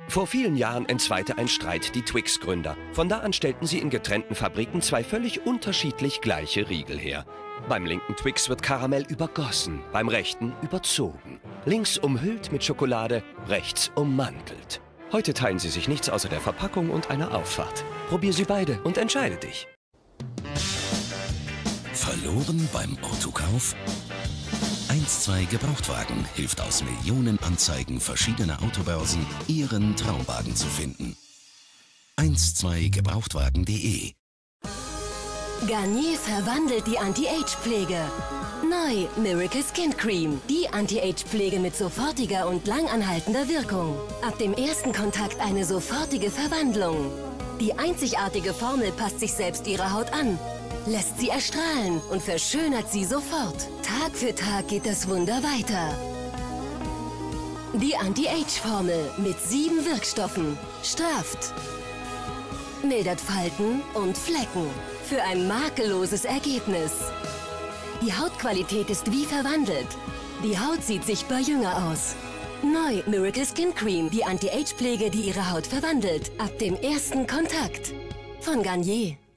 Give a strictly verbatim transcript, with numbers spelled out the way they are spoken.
Vor vielen Jahren entzweite ein Streit die Twix-Gründer. Von da an stellten sie in getrennten Fabriken zwei völlig unterschiedlich gleiche Riegel her. Beim linken Twix wird Karamell übergossen, beim rechten überzogen. Links umhüllt mit Schokolade, rechts ummantelt. Heute teilen sie sich nichts außer der Verpackung und einer Auffahrt. Probier sie beide und entscheide dich. Verloren beim Autokauf? eins zwei Gebrauchtwagen hilft aus Millionen Anzeigen verschiedener Autobörsen, Ihren Traumwagen zu finden. eins zwei gebrauchtwagen punkt de Garnier verwandelt die Anti-Age-Pflege. Neu Miracle Skin Cream. Die Anti-Age-Pflege mit sofortiger und langanhaltender Wirkung. Ab dem ersten Kontakt eine sofortige Verwandlung. Die einzigartige Formel passt sich selbst ihrer Haut an, lässt sie erstrahlen und verschönert sie sofort. Tag für Tag geht das Wunder weiter. Die Anti-Age-Formel mit sieben Wirkstoffen strafft, mildert Falten und Flecken für ein makelloses Ergebnis. Die Hautqualität ist wie verwandelt. Die Haut sieht sichtbar jünger aus. Neu Miracle Skin Cream, die Anti-Age-Pflege, die Ihre Haut verwandelt. Ab dem ersten Kontakt. Von Garnier.